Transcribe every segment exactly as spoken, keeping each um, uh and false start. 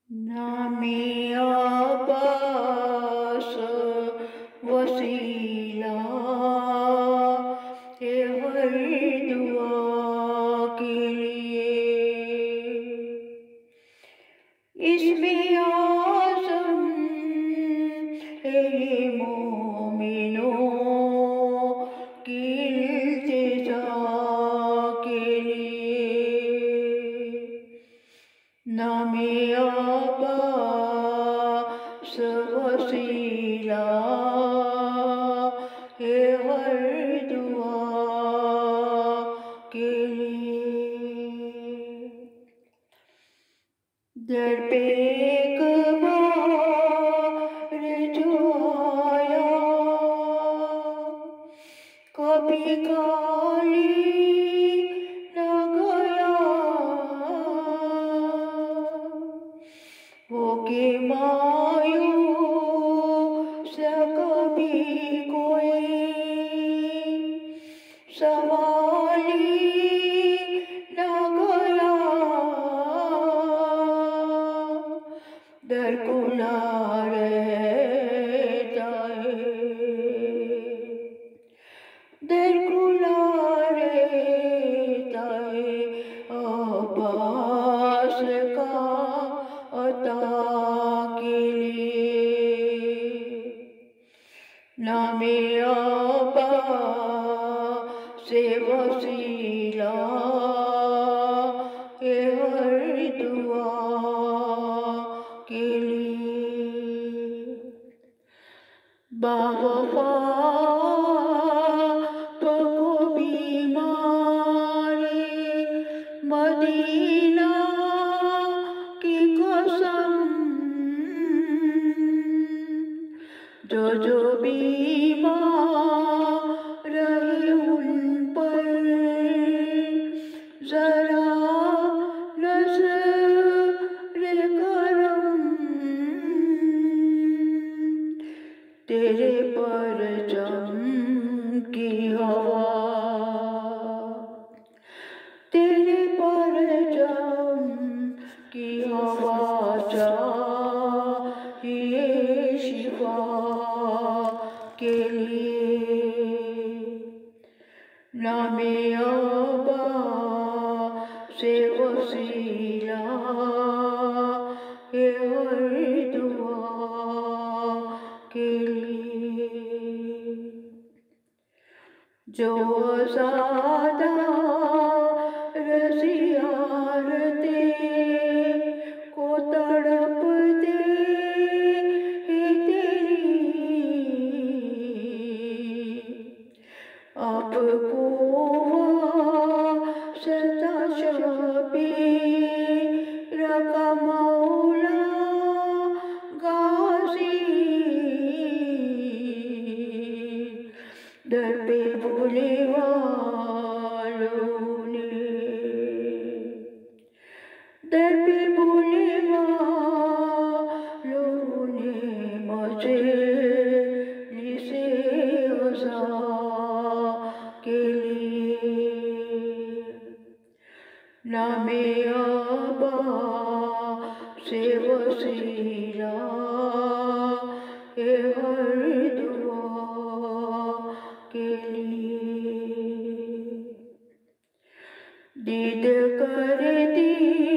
नामे अब्बास वसीला है हर दुआ के लिए। इसमें आज़म है ये मोमिनों की इल्तिजा के लिए। नामे अब्बास वसीला है हर दुआ के लिए। दर पे एक बार जो आया कभी खाली न गया, वो के मायूस कभी कोई सवाली न गया। दर खुला रहता है, दर खुला रहता है अब्बास का अता के लिए। नामे अब्बास वसीला है हर दुआ के लिए। बावफा तो बीमारी मदीना की कसम, जो जो बीमार रहे उन पर जरा नज़र करम। तेरे परचम की हवा, तेरे परचम की हवा चाहिए शिफा के लिए। नामे अब्बास वसीला है हर दुआ के लिए। जो ज़्यादा रज़ियारते को तड़पते हैं तेरी, आपको वास्ता शबीर का मौला गाज़ी। दर पे भोले वालों ने, दर पे भोले वालों ने मजलिसे अज़ा के लिए। नामे अब्बास वसीला है हर दुआ के लिए। दीद कर दी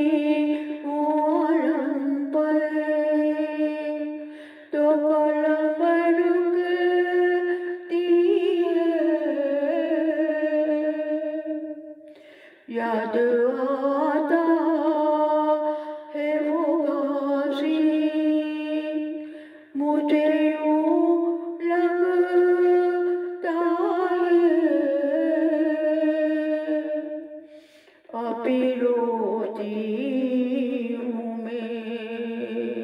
आलम पर तो कलम रुकती है, याद आता है वो गाज़ी मुझे यूं लगता है। अभी रोती हूँ मैं,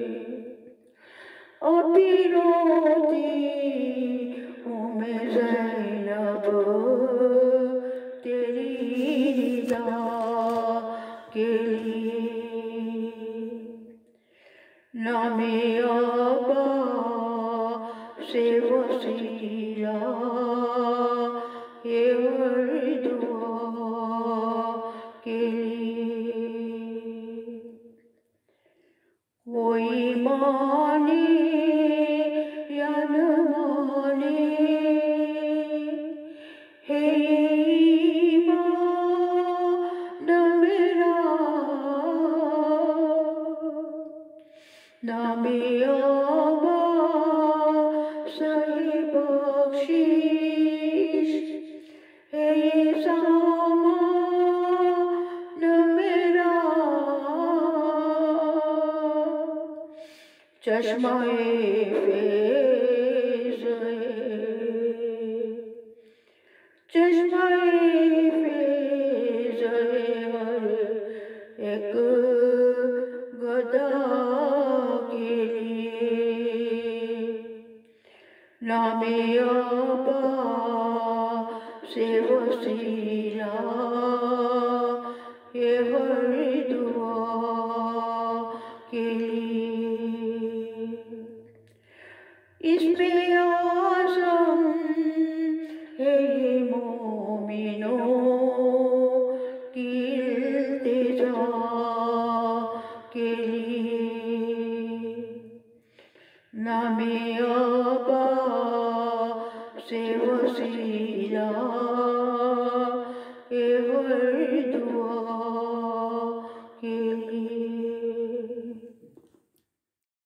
अभी रोती हूँ मैं ज़ैनब तेरी रिदा के लिए। नामे अब्बास वसीला है हर दुआ के लिए। माने या न माने, हे ईमान मेरा नामे आबा सही बख्शीश, हे सामान मेरा चश्मा-ए फैज़ है, चश्मा-ए फैज़ है हर एक गदा के लिए। नामे आबा से वसीला ये हर दुआ के लिए। इसमें आज़म है ये मोमिनों की इल्तिजा के लिए। नामे आबा से वसीला